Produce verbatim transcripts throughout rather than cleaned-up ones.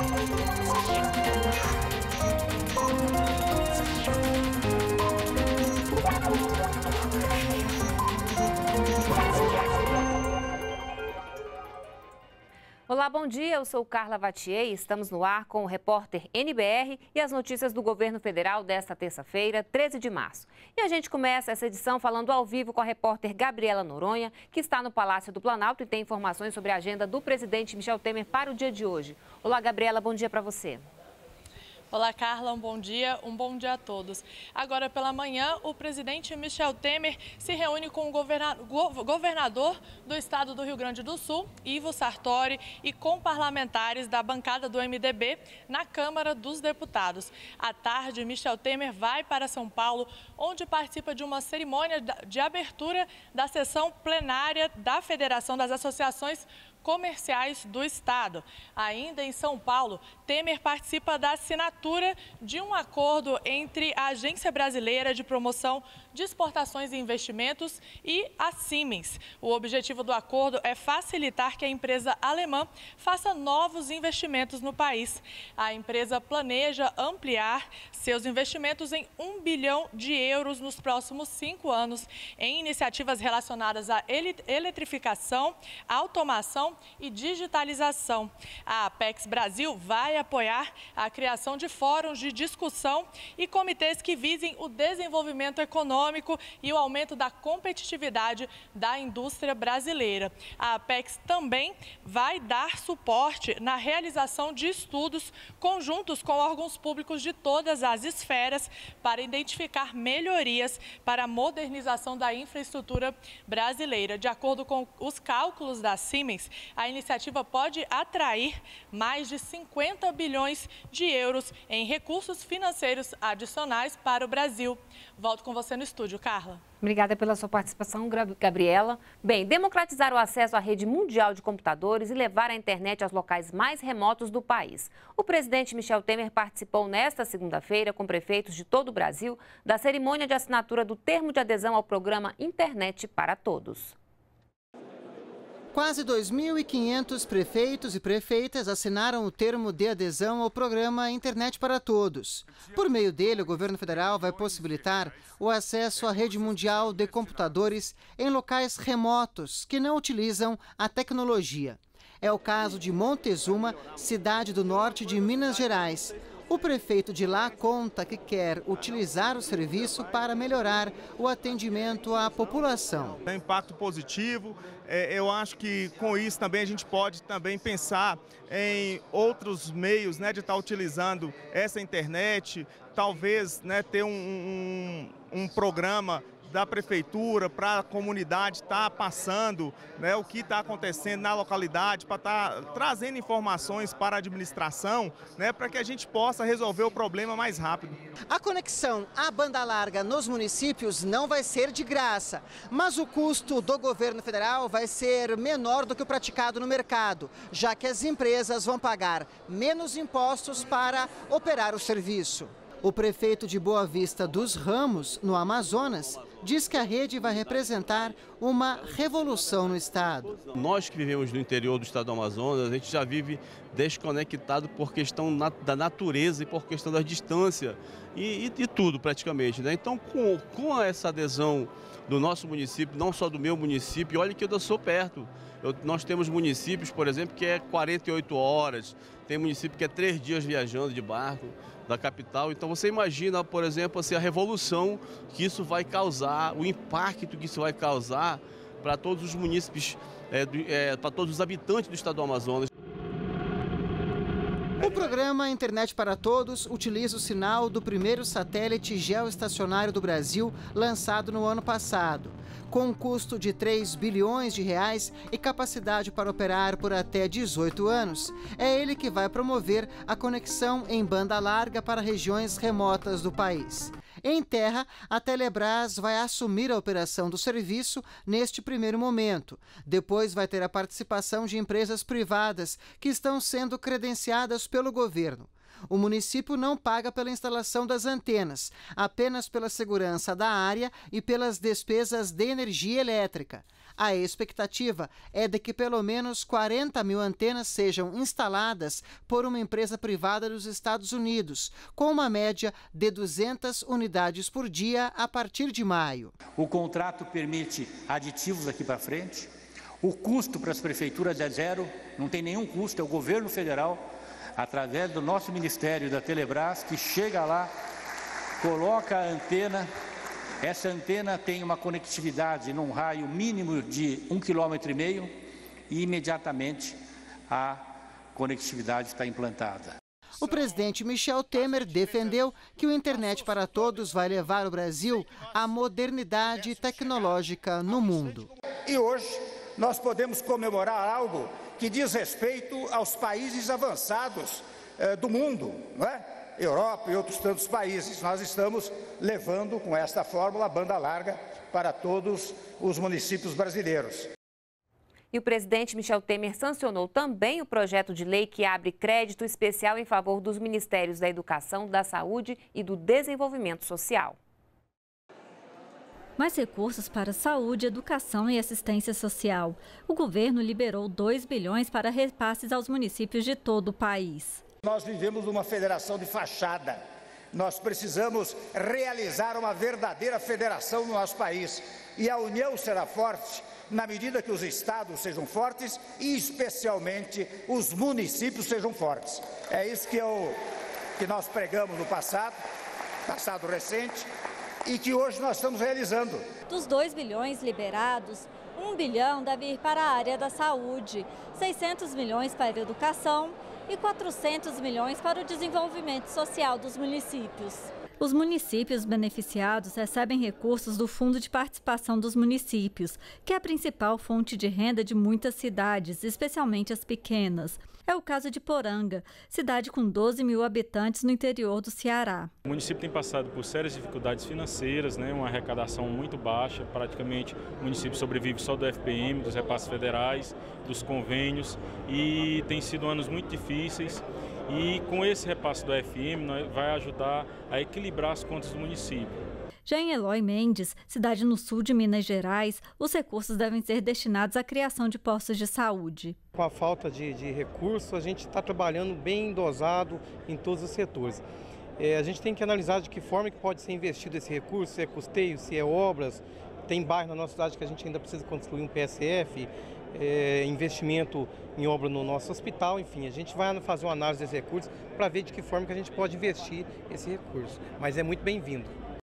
Olá, bom dia. Eu sou Carla Vatier e estamos no ar com o repórter N B R e as notícias do governo federal desta terça-feira, treze de março. E a gente começa essa edição falando ao vivo com a repórter Gabriela Noronha, que está no Palácio do Planalto e tem informações sobre a agenda do presidente Michel Temer para o dia de hoje. Olá, Gabriela, bom dia para você. Olá, Carla, um bom dia, um bom dia a todos. Agora pela manhã, o presidente Michel Temer se reúne com o governador do estado do Rio Grande do Sul, Ivo Sartori, e com parlamentares da bancada do M D B na Câmara dos Deputados. À tarde, Michel Temer vai para São Paulo, onde participa de uma cerimônia de abertura da sessão plenária da Federação das Associações Comerciais do Estado. Ainda em São Paulo, Temer participa da assinatura de um acordo entre a Agência Brasileira de Promoção de Exportações e Investimentos e a Siemens. O objetivo do acordo é facilitar que a empresa alemã faça novos investimentos no país. A empresa planeja ampliar seus investimentos em um bilhão de euros nos próximos cinco anos em iniciativas relacionadas à eletrificação, automação e digitalização. A Apex Brasil vai apoiar a criação de fóruns de discussão e comitês que visem o desenvolvimento econômico e o aumento da competitividade da indústria brasileira. A Apex também vai dar suporte na realização de estudos conjuntos com órgãos públicos de todas as esferas para identificar melhorias para a modernização da infraestrutura brasileira. De acordo com os cálculos da Siemens, a iniciativa pode atrair mais de cinquenta bilhões de euros em recursos financeiros adicionais para o Brasil. Volto com você no estúdio, Carla. Obrigada pela sua participação, Gabriela. Bem, democratizar o acesso à rede mundial de computadores e levar a internet aos locais mais remotos do país. O presidente Michel Temer participou nesta segunda-feira, com prefeitos de todo o Brasil, da cerimônia de assinatura do termo de adesão ao programa Internet para Todos. Quase dois mil e quinhentos prefeitos e prefeitas assinaram o termo de adesão ao programa Internet para Todos. Por meio dele, o governo federal vai possibilitar o acesso à rede mundial de computadores em locais remotos que não utilizam a tecnologia. É o caso de Montezuma, cidade do norte de Minas Gerais. O prefeito de lá conta que quer utilizar o serviço para melhorar o atendimento à população. É um impacto positivo. Eu acho que com isso também a gente pode também pensar em outros meios, né, de estar utilizando essa internet, talvez, né, ter um, um, um programa da prefeitura para a comunidade estar passando, né, o que está acontecendo na localidade, para estar trazendo informações para a administração, né, para que a gente possa resolver o problema mais rápido. A conexão à banda larga nos municípios não vai ser de graça, mas o custo do governo federal vai ser menor do que o praticado no mercado, já que as empresas vão pagar menos impostos para operar o serviço. O prefeito de Boa Vista dos Ramos, no Amazonas, diz que a rede vai representar uma revolução no estado. Nós que vivemos no interior do estado do Amazonas, a gente já vive desconectado por questão da natureza e por questão da distância e, e, e tudo praticamente, né? Então, com, com essa adesão do nosso município, não só do meu município, olha que eu sou perto. Eu, nós temos municípios, por exemplo, que é quarenta e oito horas, tem município que é três dias viajando de barco da capital. Então você imagina, por exemplo, assim, a revolução que isso vai causar, o impacto que isso vai causar para todos os munícipes, é, é, para todos os habitantes do estado do Amazonas. O programa Internet para Todos utiliza o sinal do primeiro satélite geoestacionário do Brasil, lançado no ano passado. Com um custo de três bilhões de reais e capacidade para operar por até dezoito anos, é ele que vai promover a conexão em banda larga para regiões remotas do país. Em terra, a Telebrás vai assumir a operação do serviço neste primeiro momento. Depois vai ter a participação de empresas privadas que estão sendo credenciadas pelo governo. O município não paga pela instalação das antenas, apenas pela segurança da área e pelas despesas de energia elétrica. A expectativa é de que pelo menos quarenta mil antenas sejam instaladas por uma empresa privada dos Estados Unidos, com uma média de duzentas unidades por dia a partir de maio. O contrato permite aditivos aqui para frente. O custo para as prefeituras é zero, não tem nenhum custo, é o governo federal, através do nosso Ministério da Telebrás, que chega lá, coloca a antena. Essa antena tem uma conectividade num raio mínimo de um quilômetro e meio e imediatamente a conectividade está implantada. O presidente Michel Temer defendeu que o Internet para Todos vai levar o Brasil à modernidade tecnológica no mundo. E hoje nós podemos comemorar algo que diz respeito aos países avançados eh, do mundo, não é? Europa e outros tantos países. Nós estamos levando com esta fórmula a banda larga para todos os municípios brasileiros. E o presidente Michel Temer sancionou também o projeto de lei que abre crédito especial em favor dos Ministérios da Educação, da Saúde e do Desenvolvimento Social. Mais recursos para saúde, educação e assistência social. O governo liberou dois bilhões para repasses aos municípios de todo o país. Nós vivemos uma federação de fachada. Nós precisamos realizar uma verdadeira federação no nosso país. E a união será forte na medida que os estados sejam fortes e, especialmente, os municípios sejam fortes. É isso que, eu, que nós pregamos no passado, passado recente, e que hoje nós estamos realizando. Dos dois bilhões liberados, um bilhão deve ir para a área da saúde, seiscentos milhões para a educação e quatrocentos milhões para o desenvolvimento social dos municípios. Os municípios beneficiados recebem recursos do Fundo de Participação dos Municípios, que é a principal fonte de renda de muitas cidades, especialmente as pequenas. É o caso de Poranga, cidade com doze mil habitantes no interior do Ceará. O município tem passado por sérias dificuldades financeiras, né, uma arrecadação muito baixa. Praticamente o município sobrevive só do F P M, dos repasses federais, dos convênios, e tem sido anos muito difíceis. E com esse repasse do F M vai ajudar a equilibrar as contas do município. Já em Eloy Mendes, cidade no sul de Minas Gerais, os recursos devem ser destinados à criação de postos de saúde. Com a falta de, de recursos, a gente está trabalhando bem dosado em todos os setores. É, a gente tem que analisar de que forma que pode ser investido esse recurso, se é custeio, se é obras. Tem bairro na nossa cidade que a gente ainda precisa construir um P S F, é, investimento em obra no nosso hospital, enfim, a gente vai fazer uma análise desses recursos para ver de que forma que a gente pode investir esse recurso, mas é muito bem-vindo.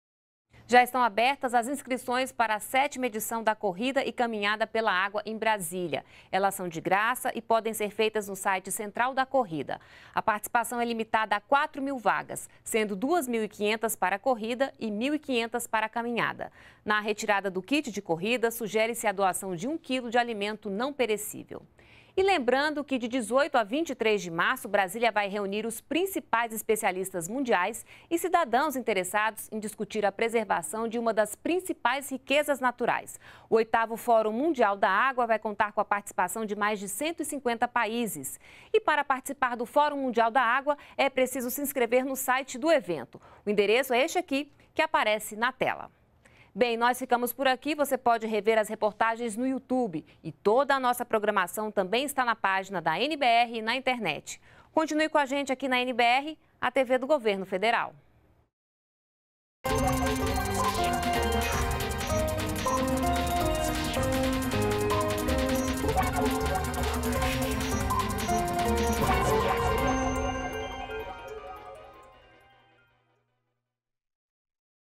Já estão abertas as inscrições para a sétima edição da Corrida e Caminhada pela Água em Brasília. Elas são de graça e podem ser feitas no site central da corrida. A participação é limitada a quatro mil vagas, sendo duas mil e quinhentas para a corrida e mil e quinhentas para a caminhada. Na retirada do kit de corrida, sugere-se a doação de um quilo de alimento não perecível. E lembrando que de dezoito a vinte e três de março, Brasília vai reunir os principais especialistas mundiais e cidadãos interessados em discutir a preservação de uma das principais riquezas naturais. O oitavo Fórum Mundial da Água vai contar com a participação de mais de cento e cinquenta países. E para participar do Fórum Mundial da Água, é preciso se inscrever no site do evento. O endereço é este aqui, que aparece na tela. Bem, nós ficamos por aqui. Você pode rever as reportagens no YouTube e toda a nossa programação também está na página da N B R e na internet. Continue com a gente aqui na N B R, a T V do Governo Federal.